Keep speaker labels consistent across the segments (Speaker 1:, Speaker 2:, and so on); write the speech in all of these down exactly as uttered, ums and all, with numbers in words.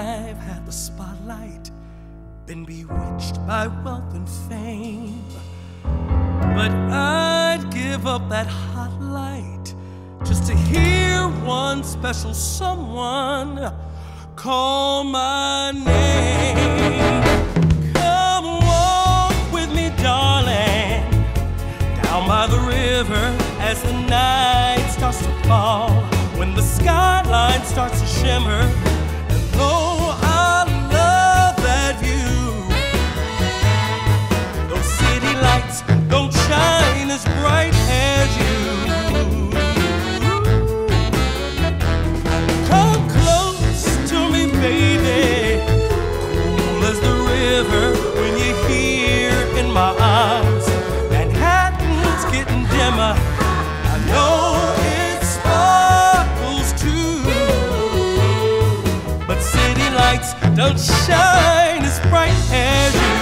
Speaker 1: I've had the spotlight, been bewitched by wealth and fame, but I'd give up that hot light just to hear one special someone call my name. Come walk with me, darling, down by the river as the night starts to fall, when the skyline starts to shimmer, and oh, I love that view. Those city lights don't shine as bright as you. Come close to me, baby, cool as the river when you're here in my arms. Manhattan's getting dimmer, I know it sparkles too, but city lights don't shine as bright as you.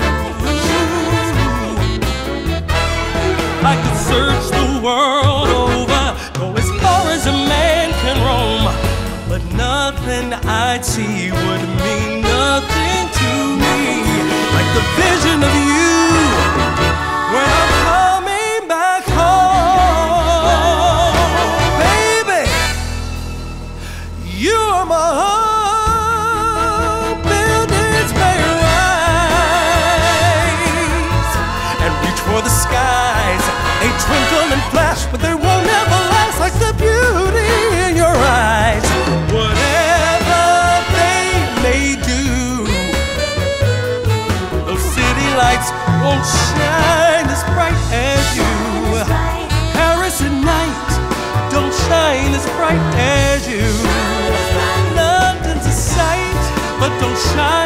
Speaker 1: I could search the world over, go as far as a man can roam, but nothing I'd see would mean nothing to me like the vision of you when I'm coming back home. Baby, you're my home. Buildings may rise and reach for the skies, they twinkle and flash, but they won't ever last like the beauty in your eyes. Whatever they may do, those city lights won't shine as bright as you. Paris at night don't shine as bright as you. London's a sight, but don't shine